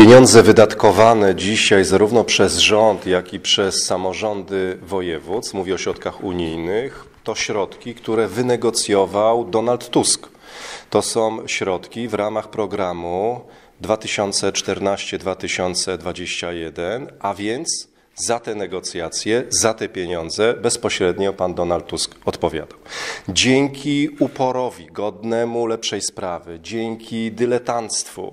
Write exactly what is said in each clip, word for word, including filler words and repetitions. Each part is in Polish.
Pieniądze wydatkowane dzisiaj zarówno przez rząd, jak i przez samorządy województw, mówię o środkach unijnych, to środki, które wynegocjował Donald Tusk. To są środki w ramach programu dwa tysiące czternaście do dwa tysiące dwudziestego pierwszego, a więc za te negocjacje, za te pieniądze bezpośrednio pan Donald Tusk odpowiadał. Dzięki uporowi godnemu lepszej sprawy, dzięki dyletanctwu,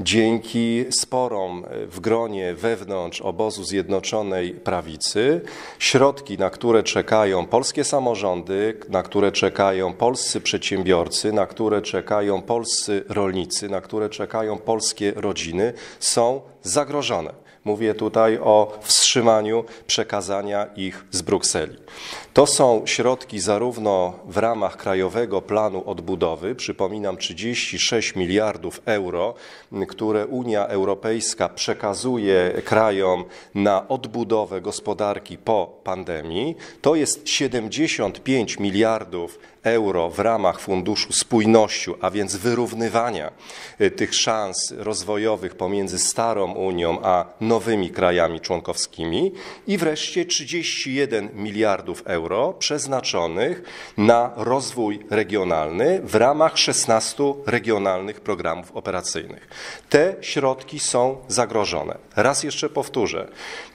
dzięki sporom w gronie wewnątrz obozu Zjednoczonej Prawicy, środki, na które czekają polskie samorządy, na które czekają polscy przedsiębiorcy, na które czekają polscy rolnicy, na które czekają polskie rodziny, są zagrożone. Mówię tutaj o wstrzymaniu przekazania ich z Brukseli. To są środki zarówno w ramach Krajowego Planu Odbudowy, przypominam trzydzieści sześć miliardów euro, które Unia Europejska przekazuje krajom na odbudowę gospodarki po pandemii. To jest siedemdziesiąt pięć miliardów euro w ramach Funduszu Spójności, a więc wyrównywania tych szans rozwojowych pomiędzy starą Unią a nowymi krajami członkowskimi i wreszcie trzydzieści jeden miliardów euro przeznaczonych na rozwój regionalny w ramach szesnastu regionalnych programów operacyjnych. Te środki są zagrożone. Raz jeszcze powtórzę,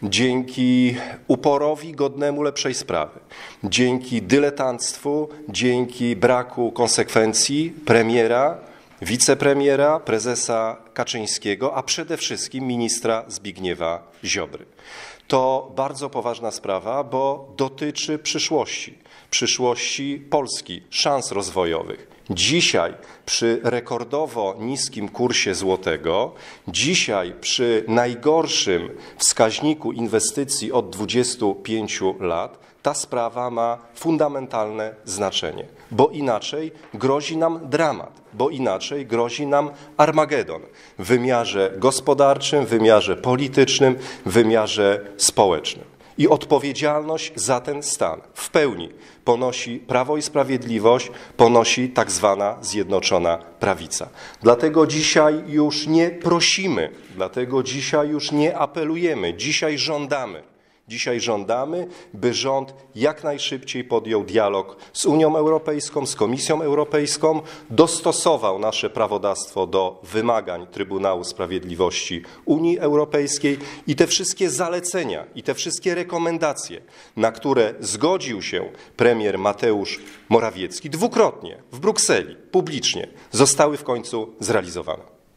dzięki uporowi godnemu lepszej sprawy, dzięki dyletanctwu, dzięki braku konsekwencji premiera, wicepremiera, prezesa Kaczyńskiego, a przede wszystkim ministra Zbigniewa Ziobry. To bardzo poważna sprawa, bo dotyczy przyszłości, przyszłości Polski, szans rozwojowych. Dzisiaj przy rekordowo niskim kursie złotego, dzisiaj przy najgorszym wskaźniku inwestycji od dwudziestu pięciu lat, ta sprawa ma fundamentalne znaczenie, bo inaczej grozi nam dramat, bo inaczej grozi nam Armagedon w wymiarze gospodarczym, w wymiarze politycznym, w wymiarze społecznym. I odpowiedzialność za ten stan w pełni ponosi Prawo i Sprawiedliwość, ponosi tak zwana Zjednoczona Prawica. Dlatego dzisiaj już nie prosimy, dlatego dzisiaj już nie apelujemy, dzisiaj żądamy. Dzisiaj żądamy, by rząd jak najszybciej podjął dialog z Unią Europejską, z Komisją Europejską, dostosował nasze prawodawstwo do wymagań Trybunału Sprawiedliwości Unii Europejskiej i te wszystkie zalecenia i te wszystkie rekomendacje, na które zgodził się premier Mateusz Morawiecki dwukrotnie w Brukseli, publicznie, zostały w końcu zrealizowane.